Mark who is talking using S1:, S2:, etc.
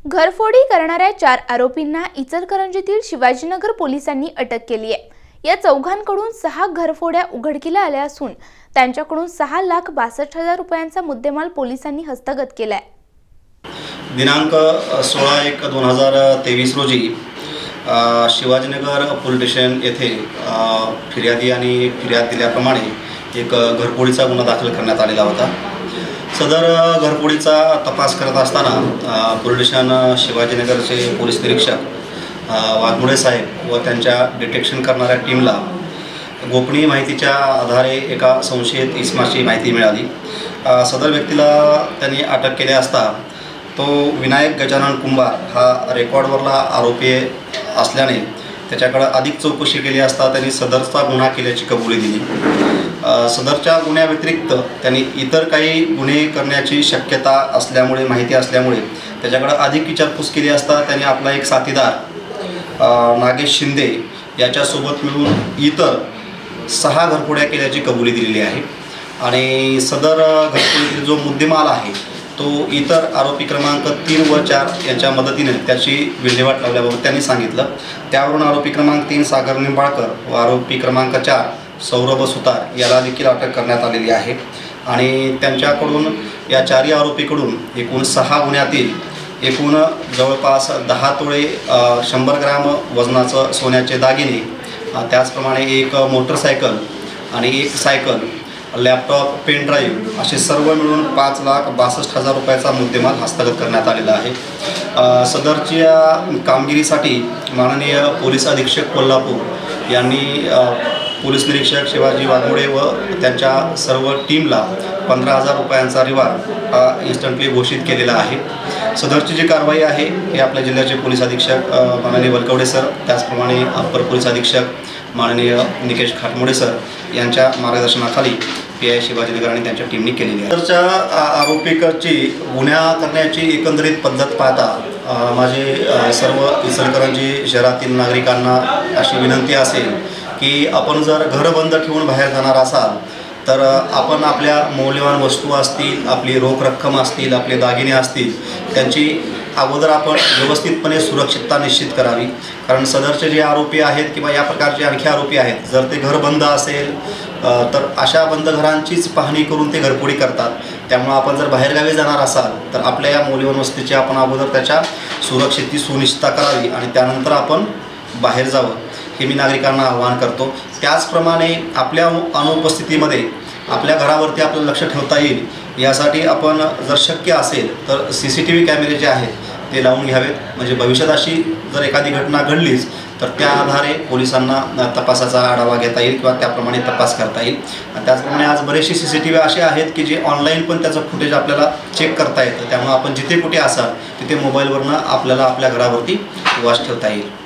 S1: घरफोडी करणाऱ्या 4 आरोपींना इचलकरंजीतील शिवाजीनगर पोलिसांनी अटक केली आहे। या चौघांकडून 6 घरफोड्या उघडकीला आल्या असून त्यांच्याकडून 6,62,000 रुपयांचा मुद्देमाल पोलिसांनी हस्तगत केला आहे।
S2: दिनांक 16/1/2023 रोजी शिवाजीनगर पोलीस स्टेशन येथे फिर्यादी आणि फिर्याद दिल्याप्रमाणे एक घरफोडीचा गुन्हा दाखल करण्यात आलेला होता। सदर घरफोडीचा तपास करत असताना पोलीस स्टेशन शिवाजीनगरचे पोलीस निरीक्षक वाघमोडे साहेब व त्यांच्या डिटेक्शन करणाऱ्या टीमला गोपनीय माहितीच्या आधारे एका संशयित इसमाची माहिती मिळाली। सदर व्यक्तीला त्यांनी अटक केली असता तो विनायक गजानन कुंभार हा रेकॉर्डवरला आरोपी असल्याने त्याच्याकडे अधिक चौकशी केली असता त्यांनी सदरचा गुन्हा केल्याची कबुली दिली। सदरच्या गुन्ह्याव्यतिरिक्त त्यांनी इतर काही गुन्हे करण्याची शक्यता असल्यामुळे माहिती असल्यामुळे त्याच्याकडे अधिक विचारपूस केली असता त्यांनी आपला एक साथीदार नागेश शिंदे याच्यासोबत मिळून इतर 6 घरफोड्या केल्याची कबुली दिलेली आहे आणि सदर घरफोडीतील जो मुद्देमाल आहे तो इतर आरोपी क्रमांक 3 व 4 यांच्या मदतीने त्याची विल्हेवाट लावल्याबाबत त्यांनी सांगितलं। त्यावरून आरोपी क्रमांक 3 सागर निंबाळकर व आरोपी क्रमांक 4 सौरभ सुतार याला देखील अटक करण्यात आलेली आहे आणि त्यांच्याकडून या 4 आरोपीकडून एकूण 6 गुन्ह्यातील एकूण जवळपास 10 तोळे 100 ग्रॅम वजनाचं सोन्याचे दागिने, त्याचप्रमाणे एक मोटरसायकल आणि एक सायकल, लॅपटॉप, पेन ड्राईव्ह असे सर्व मिळून 5,62,000 रुपयाचा मुद्देमाल हस्तगत करण्यात आलेला आहे। सदरच्या कामगिरीसाठी माननीय पोलीस अधीक्षक कोल्हापूर यांनी पोलीस निरीक्षक शिवाजी वाघमोडे व त्यांच्या सर्व टीमला 15,000 रुपयांचा रिवॉर्ड इन्स्टंटली घोषित केलेला आहे। सदरची जी कारवाई आहे हे आपल्या जिल्ह्याचे पोलीस अधीक्षक माननीय वलकवडे सर, त्याचप्रमाणे अप्पर पोलीस अधीक्षक माननीय निकेश खाटमोडे सर यांच्या मार्गदर्शनाखाली PI शिवाजीनगर आणि त्यांच्या टीमने केलेली आहे। सदरच्या आरोपीकडची गुन्हा करण्याची एकंदरीत पद्धत पाहता माझे सर्व इचलकरंजी शहरातील नागरिकांना अशी विनंती असेल की आपण जर घर बंद ठेवून बाहेर जाणार असाल तर आपण आपल्या मौल्यवान वस्तू असतील, आपली रोख रक्कम असतील, आपले दागिने असतील त्यांची अगोदर आपण व्यवस्थितपणे सुरक्षितता निश्चित करावी। कारण सदरचे जे आरोपी आहेत किंवा या प्रकारचे आणखी आरोपी आहेत जर ते घर बंद असेल तर अशा बंद घरांचीच पाहणी करून ते घरफोडी करतात। त्यामुळे आपण जर बाहेरगावी जाणार असाल तर आपल्या या मौल्यवान वस्तूची आपण अगोदर त्याच्या सुरक्षेची सुनिश्चितता करावी आणि त्यानंतर आपण बाहेर जावं हे मी नागरिकांना आवाहन करतो। त्याचप्रमाणे आपल्या अनुपस्थितीमध्ये आपल्या घरावरती आपलं लक्ष ठेवता येईल यासाठी आपण जर शक्य असेल तर CCTV कॅमेरे जे आहेत ते लावून घ्यावेत, म्हणजे भविष्यात अशी जर एखादी घटना घडलीच तर त्या आधारे पोलिसांना तपासाचा आढावा घेता येईल किंवा त्याप्रमाणे तपास करता येईल। आणि त्याचप्रमाणे आज बरेचसे CCTV असे आहेत की जे ऑनलाईन पण त्याचं फुटेज आपल्याला चेक करता येतं, त्यामुळे आपण जिथे कुठे असाल तिथे मोबाईलवरनं आपल्याला आपल्या घरावरती वास ठेवता येईल।